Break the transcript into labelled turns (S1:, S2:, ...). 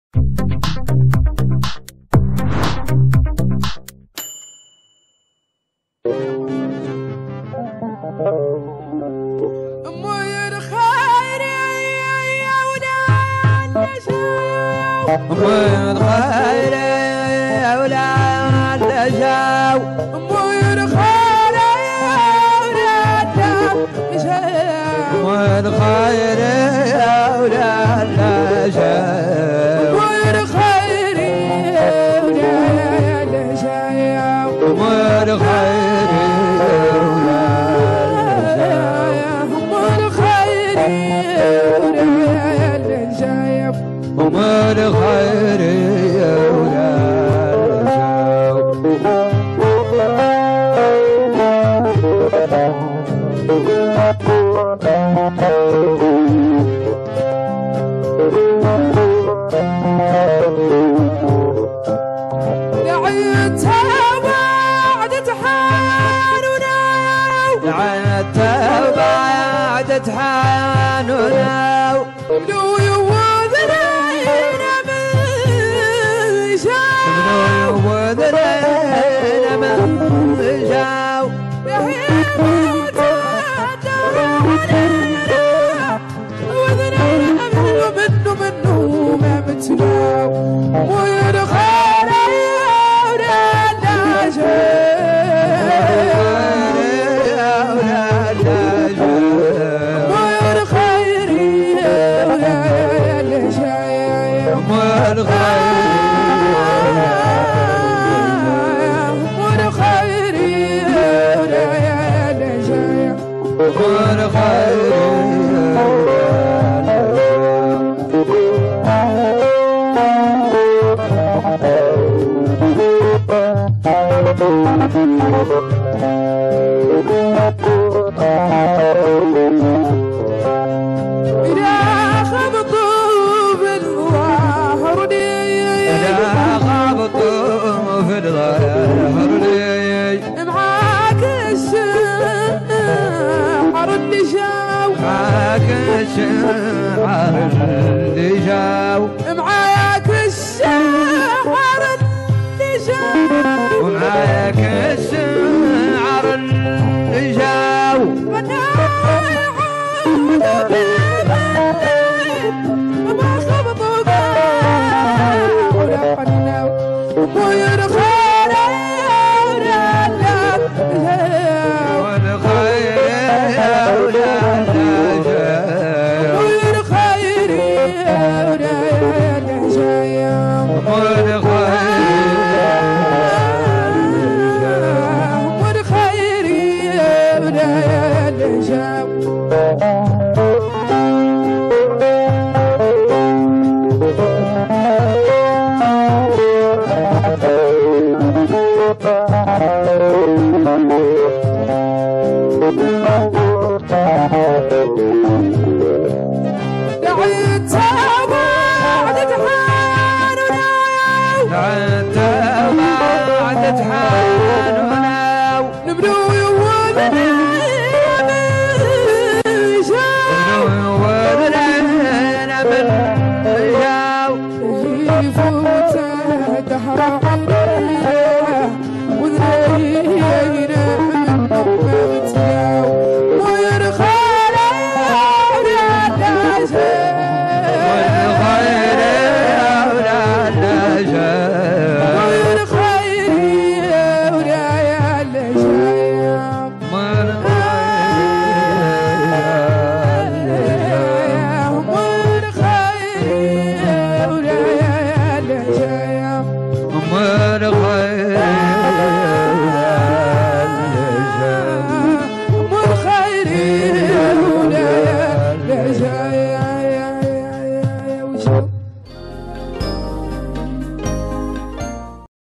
S1: أمي الخير يا ولاد الجو أمي الخير يا ولاد الجو أمي الخير يا ولاد الجو أمي الخير يا ولاد الجو أمي الخير يا ولاد الجو أمي الخير يا ولاد دعيتها وعدت حانونا دعيتها وعدت حانونا الشعر اللي جاو معاك الشعر اللي جاو ومعاك الشعر اللي جاو وانا يعود بالليل وما خبطوا قاو ولا قناو ويرخان يفوت الدهر